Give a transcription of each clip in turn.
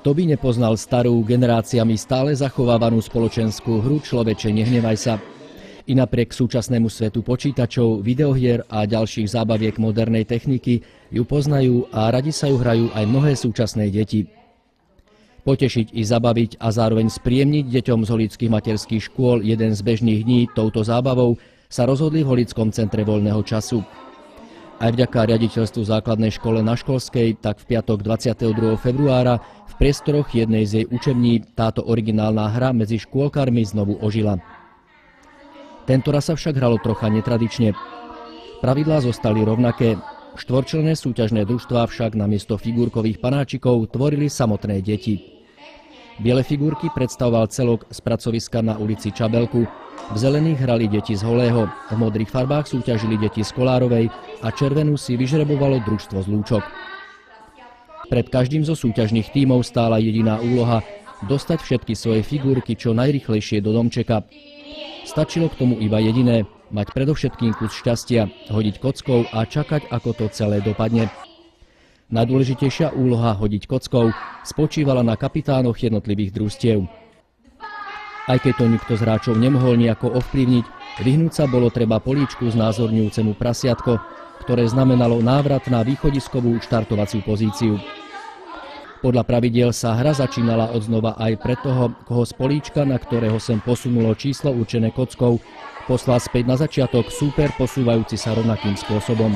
Kto by nepoznal starú, generáciami stále zachovávanú spoločenskú hru Človeče, nehnevaj sa. I napriek súčasnému svetu počítačov, videohier a ďalších zábaviek modernej techniky ju poznajú a radi sa ju hrajú aj mnohé súčasné deti. Potešiť i zabaviť a zároveň spríjemniť deťom z holických materských škôl jeden z bežných dní touto zábavou sa rozhodli v Holickom centre voľného času. Aj vďaka riaditeľstvu základnej škole na Školskej, tak v piatok 22. februára v priestoroch jednej z jej učební táto originálna hra medzi škôlkarmi znovu ožila. Tentoraz sa však hralo trocha netradične. Pravidlá zostali rovnaké. Štvorčlenné súťažné družstvá však namiesto figurkových panáčikov tvorili samotné deti. Biele figurky predstavoval celok z pracoviska na ulici Čabelku, v zelených hrali deti z Holého, v modrých farbách súťažili deti z Kolárovej a červenú si vyžrebovalo družstvo z Lúčok. Pred každým zo súťažných tímov stála jediná úloha – dostať všetky svoje figurky čo najrýchlejšie do domčeka. Stačilo k tomu iba jediné – mať predovšetkým kus šťastia, hodiť kockou a čakať, ako to celé dopadne. Najdôležitejšia úloha hodiť kockou spočívala na kapitánoch jednotlivých družstiev. Aj keď to nikto z hráčov nemohol nejako ovplyvniť, vyhnúť sa bolo treba políčku znázorňujúcemu prasiatko, ktoré znamenalo návrat na východiskovú štartovaciu pozíciu. Podľa pravidiel sa hra začínala odznova aj pre toho, koho z políčka, na ktorého sem posunulo číslo určené kockou, poslal späť na začiatok súper posúvajúci sa rovnakým spôsobom.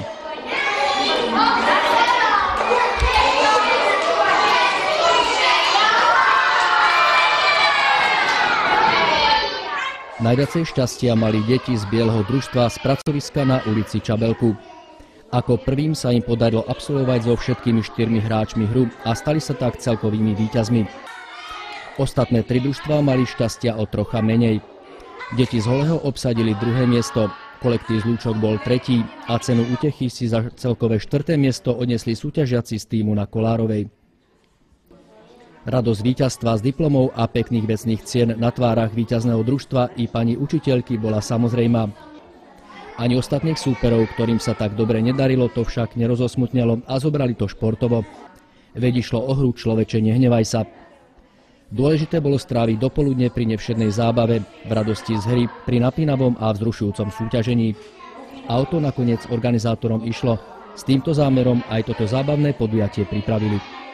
Najviacej šťastia mali deti z bieleho družstva z pracoviska na ulici Čabelku. Ako prvým sa im podarilo absolvovať so všetkými 4 hráčmi hru a stali sa tak celkovými víťazmi. Ostatné 3 družstvá mali šťastia o trocha menej. Deti z Holého obsadili 2. miesto, kolektív z Lúčok bol 3. a cenu útechy si za celkové 4. miesto odnesli súťažiaci z tímu na Kolárovej. Radosť víťazstva z diplomov a pekných vecných cien na tvárach víťazného družstva i pani učiteľky bola samozrejmá. Ani ostatných súperov, ktorým sa tak dobre nedarilo, to však nerozosmutnelo a zobrali to športovo. Veď išlo o hru Človeče, nehnevaj sa. Dôležité bolo stráviť dopoludne pri nevšednej zábave, v radosti z hry, pri napínavom a vzrušujúcom súťažení. A o to nakoniec organizátorom išlo. S týmto zámerom aj toto zábavné podujatie pripravili.